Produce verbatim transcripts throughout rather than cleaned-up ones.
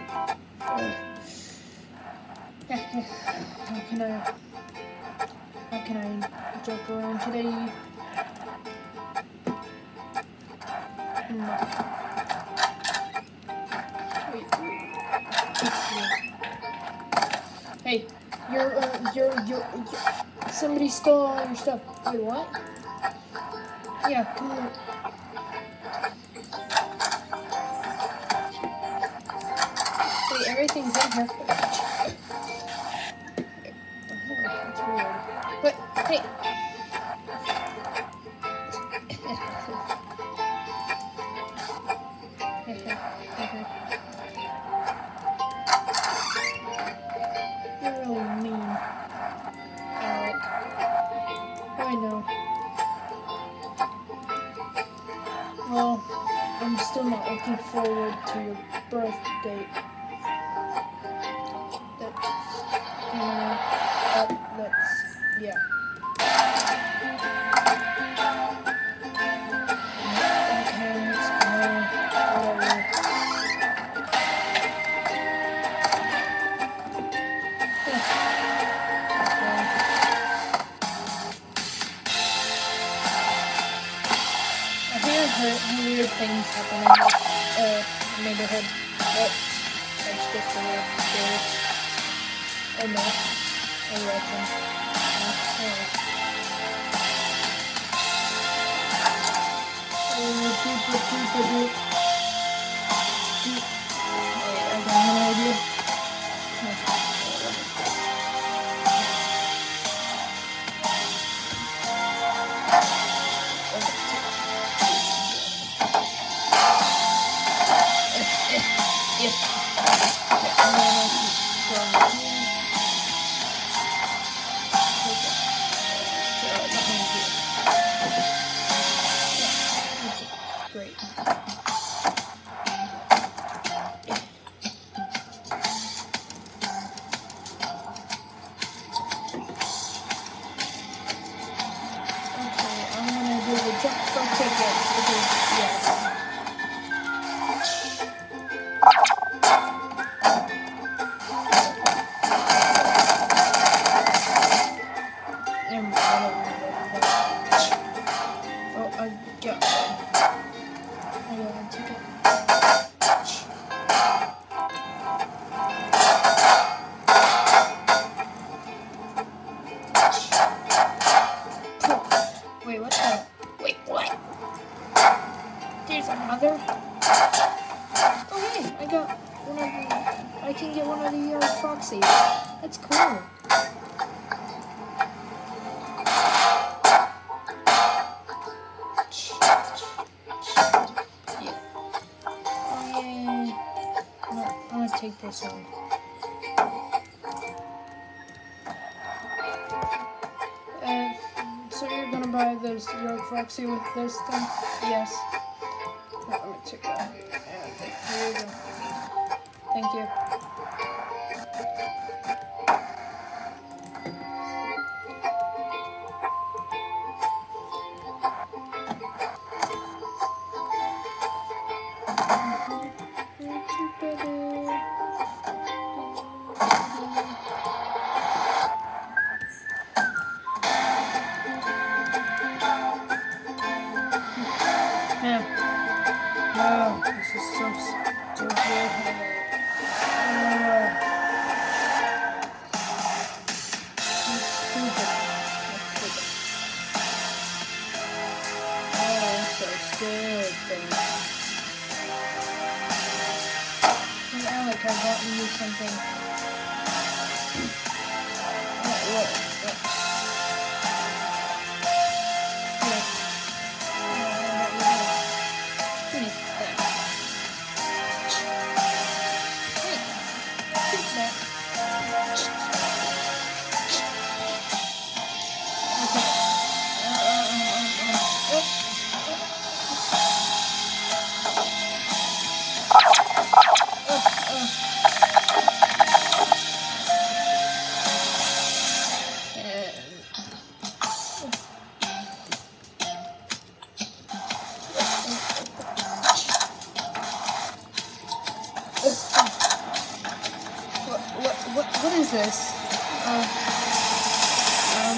How can I, how can I joke around today? Hmm. Wait, wait. Hey, you're, uh, you're, you're, you're, somebody stole all your stuff. Wait, what? Yeah, come on. Wait, everything's in here. Oh, that's weird. But, hey. You're really mean, Alec. I know. Well, I'm still not looking forward to your birth date. That's, you know, that, that's, yeah. Okay, let's go. Whatever. I hear her weird things happen in this uh, neighborhood, but that's just a little scary. Or no, I reckon. Uh, oh, deeper, deeper, deep. Deep. Wait, I got no idea. No. Great. Okay, I'm gonna do the jump for tickets because, yes. Um, I don't know that. Oh, I got one. I got one ticket. Wait, what the? Wait, what? There's another? Oh, hey, I got one of the, I can get one of the York Foxies. That's cool. Yeah. Oh, yay. No, I'm gonna take this one. Uh, so you're gonna buy this York Foxy with this thing? Yes. Oh, let me take that. Yeah, here you go. Thank you. Yeah. Wow, this is so stupid. Uh, that's stupid. That's stupid. Oh, so stupid. Hey, Alec, I've gotten you something. Oh, look. Look. what what is this? Uh, um,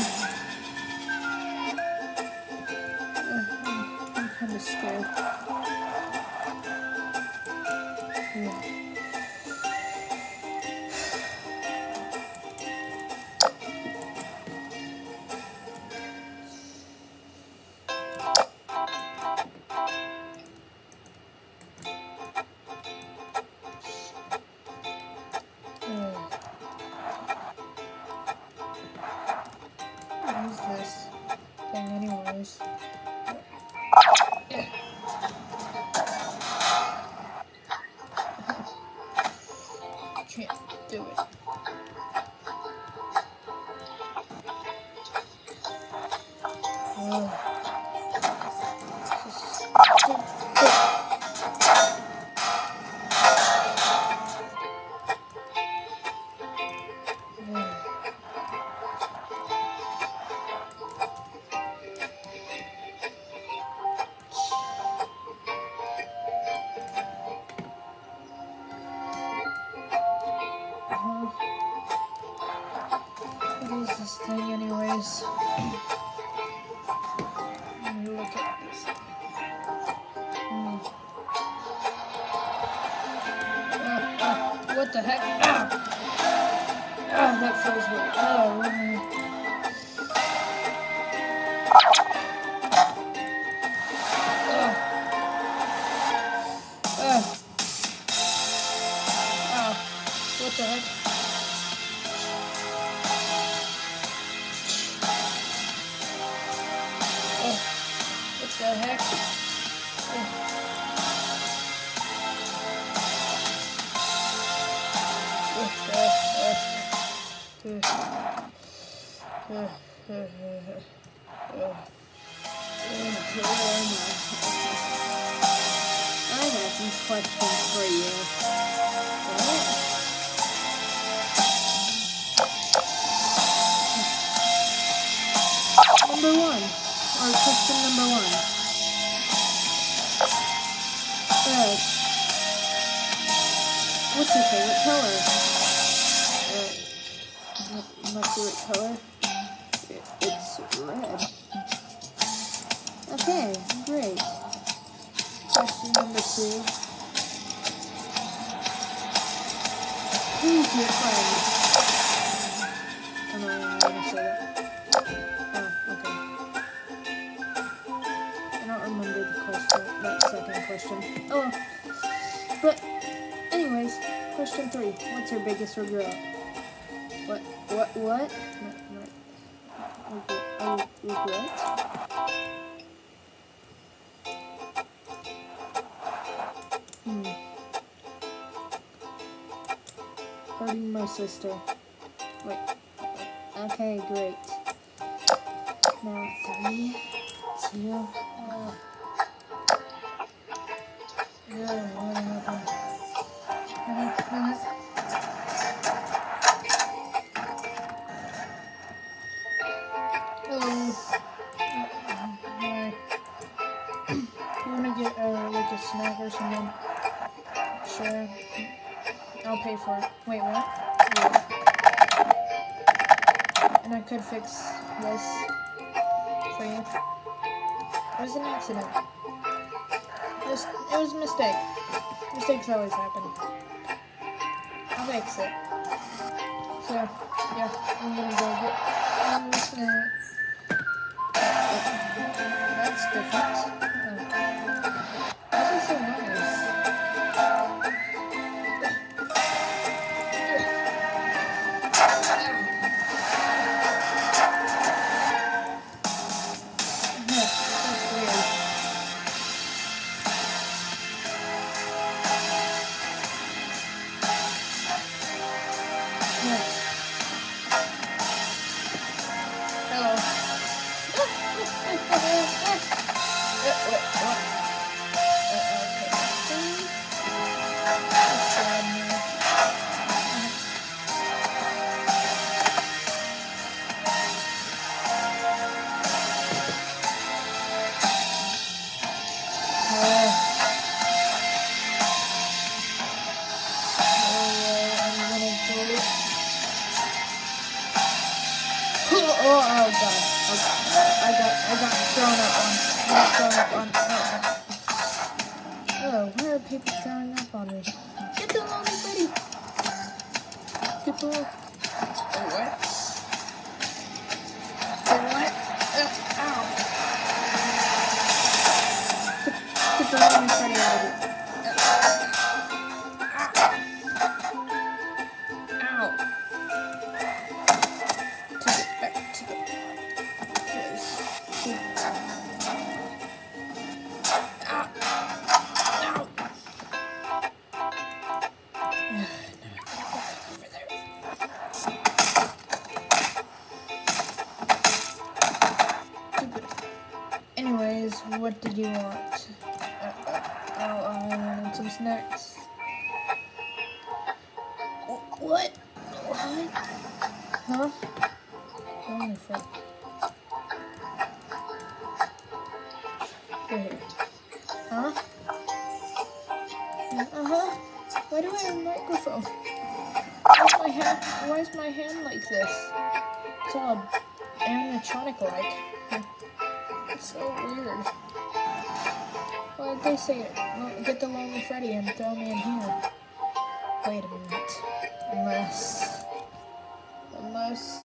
uh, I'm, I'm kind of scared. Yeah. What is this thing anyways? Yeah. Can't do it. Oh. This is stupid. What is this thing anyways? Let me look at this thing. Hmm. Uh, uh, what the heck? Ow! Ah, that feels weird. Oh, what am I- Ugh. Ugh. Ow. What the heck? Ugh. What the heck? Ugh. Ugh, ugh, ugh. Ugh. Ugh, ugh, ugh, ugh. I have some questions for you. What? Number one, or question number one. Uh, what's your favorite color? Uh, my favorite color? It, it's red. Okay, great. Question number two. Who's your friend? I'm not even going to say that. Oh, okay. I don't remember the question, that second question. Oh, but anyways, question three. What's your biggest regret? What? What? What? Not, not, regret? regret? Hmm. Hurting my sister. Wait. Okay, great. Now three, two, uh, yeah, what happened? Hello. Uh, you wanna get uh, like a snack or something? Sure. I'll pay for it. Wait, what? Yeah. And I could fix this for you. It was an accident. It was, it was a mistake. Mistakes always happen. I'll fix it. So, yeah, I'm gonna go get one snack. That's different. Oh. This is so nice. Oh, oh god. Okay. I got, I got thrown up on. I got thrown up on. Oh, oh why are people throwing up on me? Get the lonely Freddy. Get the. Oh, what? Oh, what? Uh, ow. Get, get the lonely Freddy out of here. Anyways, what did you want? Uh, uh, oh, I wanted some snacks. What? What? Huh? Lonely Freddy. Here. Huh? Uh-huh. Why do I have a microphone? Why's my hand, why is my hand like this? It's all animatronic-like. It's so weird. Why did they say it? Get the Lonely Freddy and throw me in here. Wait a minute. Unless... Unless...